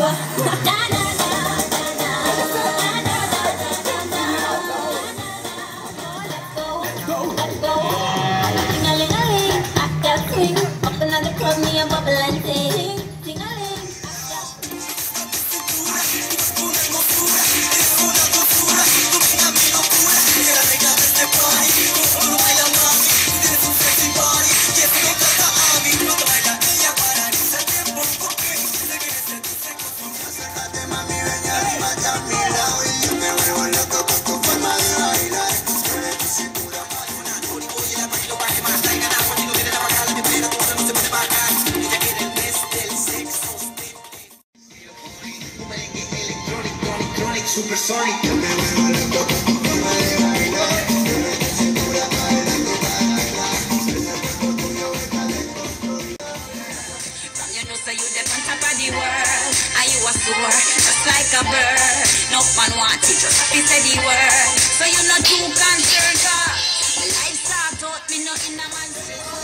Ting-a-ling-a-ling, I got swing. Up another club, me a bubble and sing. Ting-a-ling. Supersonic, yo me vuelvo loco, forma de bailar, me meto cintura para adelante, para atrás, el cuerpo tuyo es talento. You know, so you the on top of the world, and you a soar, just like a bird. No one want you, just happy say the word. So you not too concerned, 'cause life start out me not in a man's